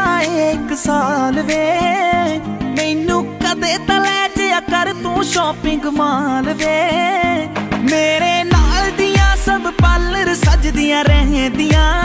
ਏ 1 ਸਾਲ ਵੇ मैनू कदे तां लै जिया कर तू शॉपिंग माल वे मेरे नाल दियां सब पार्लर सजदियां रहदियां